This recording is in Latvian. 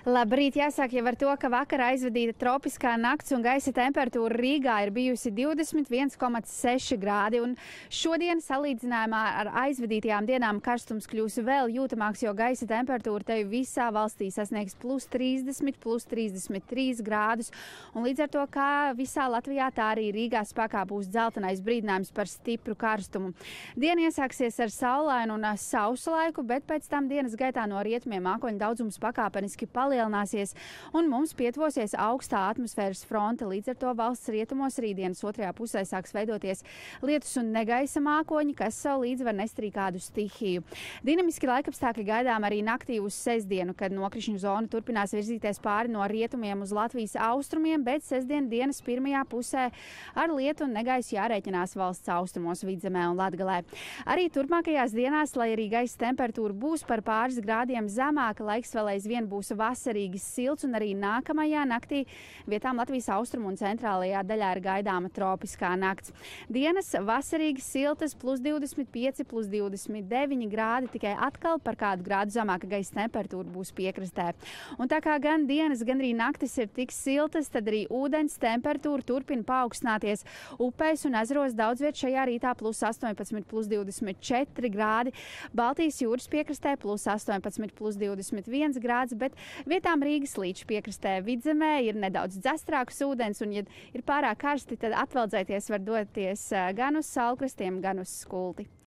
Labrīt, jāsāk jau ar to, ka vakarā aizvadīta tropiskā nakts un gaisa temperatūra Rīgā ir bijusi 21,6 grādi. Un šodien salīdzinājumā ar aizvadītajām dienām karstums kļūs vēl jūtamāks, jo gaisa temperatūra te visā valstī sasniegs +30, +33 grādus. Un līdz ar to, kā visā Latvijā, tā arī Rīgā spēkā būs dzeltenais brīdinājums par stipru karstumu. Diena iesāksies ar saulainu un sausu laiku, bet pēc tam dienas gaitā no rietumiem mākoņu daudzums pakāpeniski palielināsies un mums pietuvosies augstā atmosfēras fronte. Līdz ar to valsts rietumos rītdienas otrajā pusē sāks veidoties lietus un negaisa mākoņi, kas savu līdzi var nest arī kādu stihiju. Dinamiski laikapstākļi gaidām arī naktī uz sestdienu, kad nokrišņu zona turpinās virzīties pāri no rietumiem uz Latvijas austrumiem, bet sestdien dienas pirmajā pusē ar lietu un negaisu jārēķinās valsts austrumos, Vidzemē un Latgalē. Arī turpmākajās dienās, lai arī gaisa temperatūra būs par pāris grādiem zemāka, laiks vēl aizvien būs vasarīgi silts, un arī nākamajā naktī vietām Latvijas austrumu un centrālajā daļā ir gaidāma tropiskā nakts. Dienas vasarīgi siltas, +25, +29 grādi, tikai atkal par kādu grādu zemāka gaisa temperatūra būs piekrastē. Un tā kā gan dienas, gan arī naktis ir tik siltas, tad arī ūdens temperatūra turpina paaugstināties. Upēs un ezeros daudz viet šajā rītā +18, +24 grādi. Baltijas jūras piekrastē +18, +21 grāds, bet vietām Rīgas līča piekrastē Vidzemē ir nedaudz dzestrāks ūdens, un, ja ir pārāk karsti, tad atveldzēties var doties gan uz Saulkrastiem, gan uz Skulti.